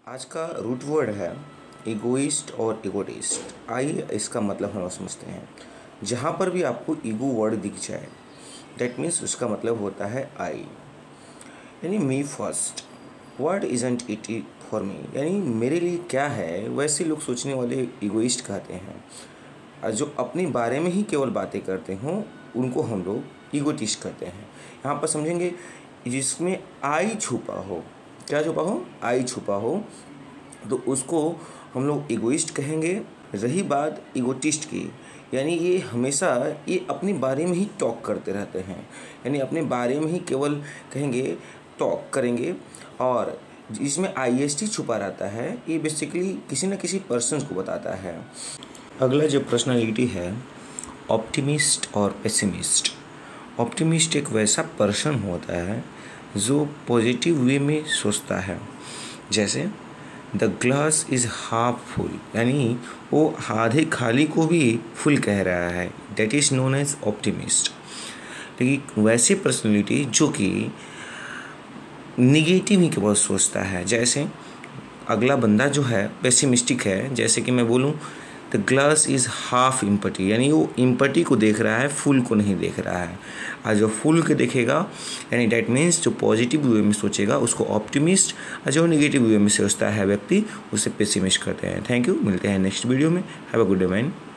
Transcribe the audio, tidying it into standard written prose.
आज का root word है ईगोइस्ट और ईगोटिस्ट। आइए इसका मतलब हम समझते हैं। जहाँ पर भी आपको ईगो वर्ड दिख जाए दैट मीन्स उसका मतलब होता है आई, यानी me first, what isn't it for me, यानी मेरे लिए क्या है, वैसे लोग सोचने वाले ईगोइस्ट कहते हैं। और जो अपने बारे में ही केवल बातें करते हों उनको हम लोग ईगोटिस्ट कहते हैं। यहाँ पर समझेंगे जिसमें आई छुपा हो, क्या छुपा हो, आई छुपा हो, तो उसको हम लोग ईगोइस्ट कहेंगे। रही बात ईगोटिस्ट की, यानी ये हमेशा ये अपने बारे में ही टॉक करते रहते हैं, यानी अपने बारे में ही केवल कहेंगे, टॉक करेंगे। और इसमें आईएसटी छुपा रहता है, ये बेसिकली किसी न किसी पर्सन को बताता है। अगला जो पर्सनालिटी है ऑप्टिमिस्ट और पेसिमिस्ट। ऑप्टिमिस्ट एक वैसा पर्सन होता है जो पॉजिटिव वे में सोचता है, जैसे the glass is half full, यानी वो आधे खाली को भी फुल कह रहा है, that is known as optimist. लेकिन वैसी पर्सनैलिटी जो कि निगेटिव ही केवल सोचता है, जैसे अगला बंदा जो है पेसिमिस्टिक है, जैसे कि मैं बोलूँ the glass is half empty, यानी वो इम्पटी को देख रहा है, फुल को नहीं देख रहा है। और जो फुल को देखेगा यानी डैट मीन्स जो पॉजिटिव वे में सोचेगा उसको ऑप्टिमिस्ट, और जो नेगेटिव वे में सोचता है व्यक्ति उसे पेसिमिस्ट कहते हैं। थैंक यू, मिलते हैं नेक्स्ट वीडियो में। Have a good day man.